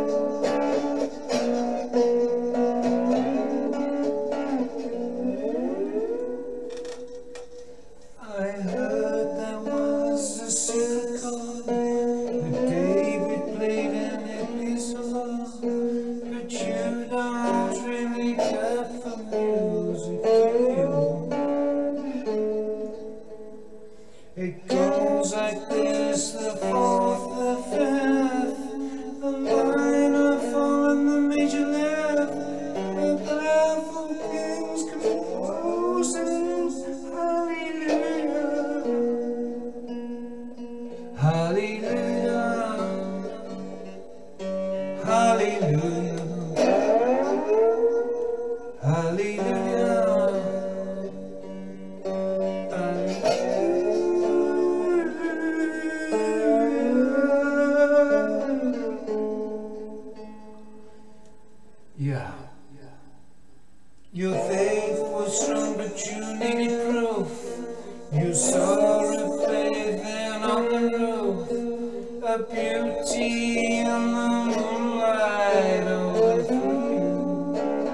I heard there was a cigar that David played and it is love, but you don't really care for music, do you? It goes like this: the fourth, the fifth, the minor fall and the major lift, the baffled kings composing hallelujah, hallelujah, hallelujah, hallelujah. Yeah. Your faith was strong, but you needed proof. You saw a bathing on the roof, a beauty in the moonlight overthrew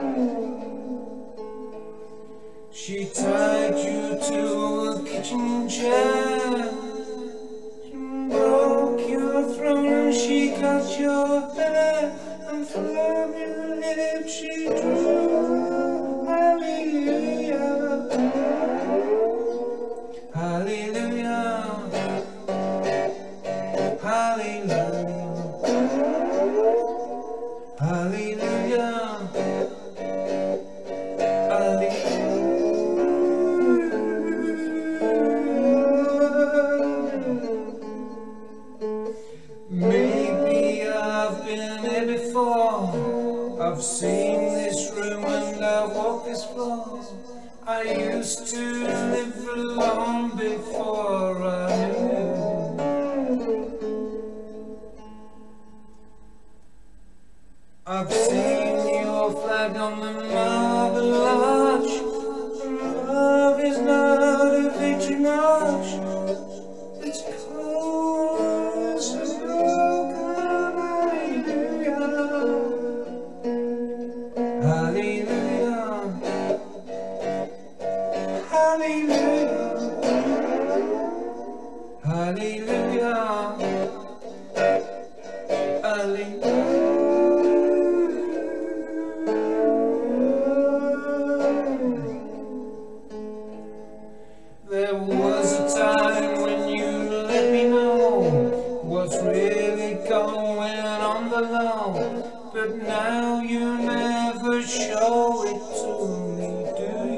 you. She tied you to a kitchen chair, she broke your throne and she cut your hair, and from your lips she drew hallelujah, hallelujah, hallelujah, hallelujah, hallelujah. Maybe I've been here before, I've seen this room and I've walked this floor. I used to live alone before I knew you. I've seen your flag on the marble arch. Love is not a victory march, it's cold as a broken hallelujah, hallelujah, hallelujah, hallelujah, hallelujah. There was a time when you let me know what's really going on below, but now you never show it to me, do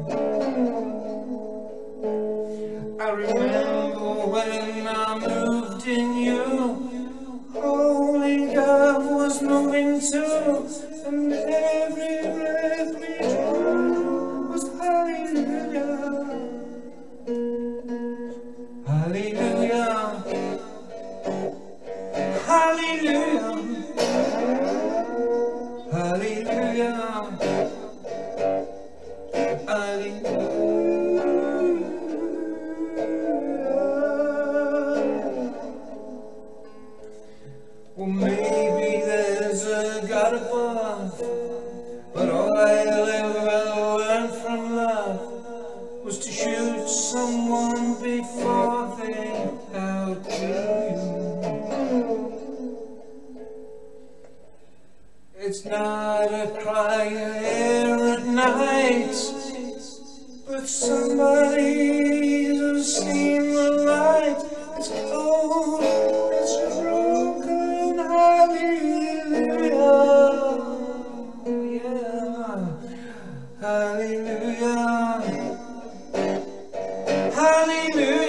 you? I remember when I moved in you, holy God was moving too, and every breath we drew was hallelujah, hallelujah, hallelujah, hallelujah, hallelujah. Well, maybe there's a God above, but all I ever learned from love was to shoot someone before they outkill you. It's not a cry you hear at night, but somebody who's seen the light. It's cold, it's a broken hallelujah, yeah, hallelujah, hallelujah.